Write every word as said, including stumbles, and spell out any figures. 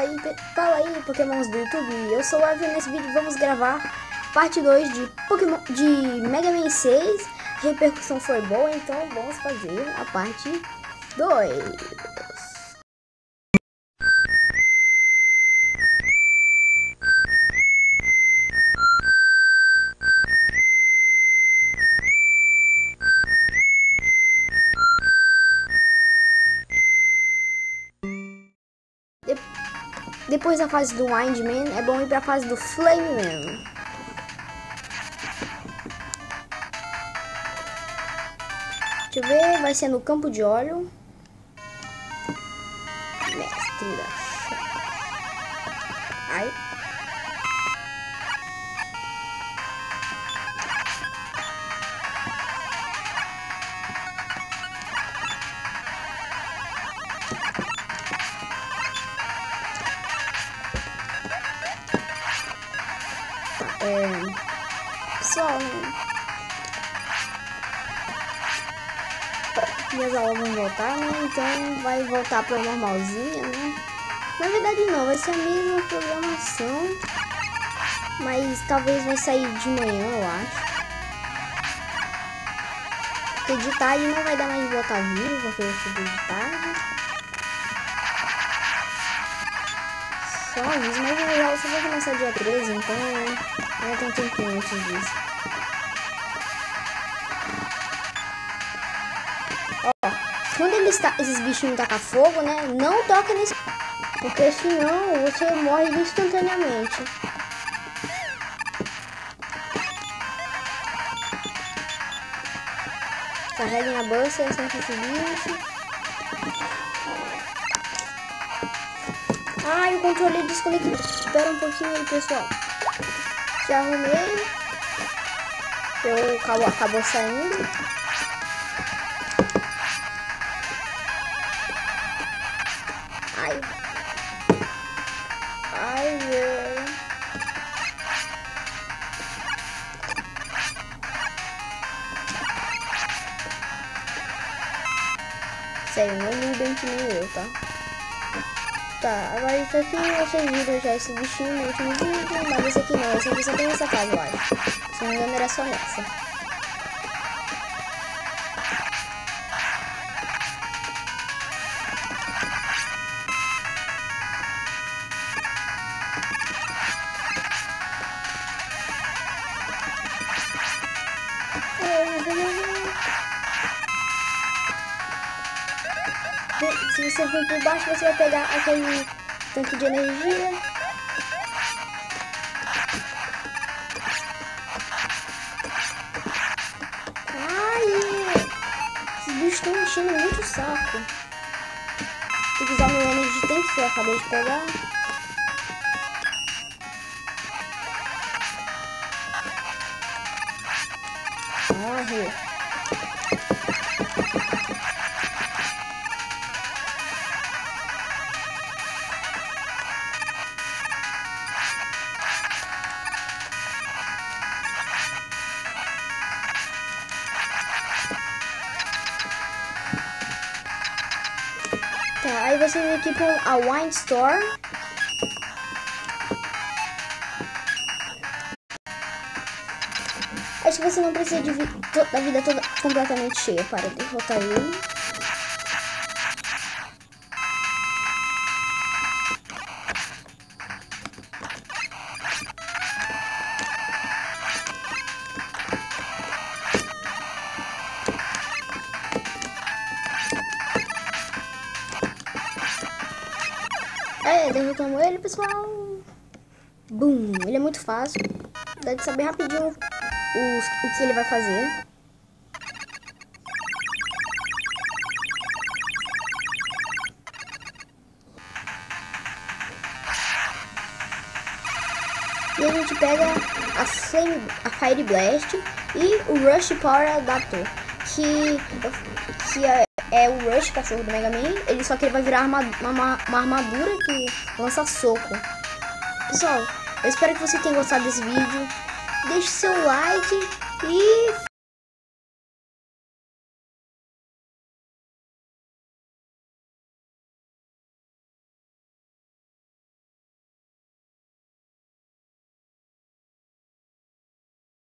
aí, fala aí, Pokémons do YouTube. Eu sou o Evan. Nesse vídeo vamos gravar parte dois de Pokémon de Mega Man seis. A repercussão foi boa, então vamos fazer a parte dois. Depois da fase do Windman, é bom ir pra fase do Flameman. Deixa eu ver, vai ser no campo de óleo. Mestre da chave. Ai. É, pessoal, né? Minhas aulas vão voltar, né? Então vai voltar para normalzinha, né? Na verdade não, vai ser a mesma programação, mas talvez vai sair de manhã, eu acho. Porque de tarde não vai dar mais de botar vídeo, porque eu estudo de tarde. Só aviso, mas na verdade você vai começar dia treze, então ainda tem um tempinho antes disso. Ó, quando eles tá, esses bichinhos tacam fogo, né, não toca nesse... Porque senão você morre instantaneamente. Carreguem a bolsa e acertem esse bicho. Ai, o controle desconectou. Espera um pouquinho aí, pessoal. Já arrumei. Eu acabou, acabou saindo. Ai. Ai, velho. Sério, não me bem que nem eu, tá? Tá, agora isso aqui vocês viram já esse bichinho no último vídeo, mas esse aqui não, esse aqui só tem nessa fase, eu acho. Se não me engano era só nessa. Se você for por baixo, você vai pegar aquele tanque de energia. Ai! Esses bichos estão enchendo muito o saco. Tem que usar meu energy tank que eu acabei de pegar. Morre! Tá, aí vocês equipam a Wine Store. Acho que você não precisa de vi da vida toda completamente cheia para derrotar ele. É, derrotamos ele, pessoal. Bum, ele é muito fácil. Dá de saber rapidinho os, o que ele vai fazer. E a gente pega a, Flame, a Fire Blast e o Rush Power Adapter, que, que é, é o Rush, cachorro do Mega Man. Ele só que ele vai virar uma, uma, uma armadura que lança soco. Pessoal, eu espero que você tenha gostado desse vídeo. Deixe seu like e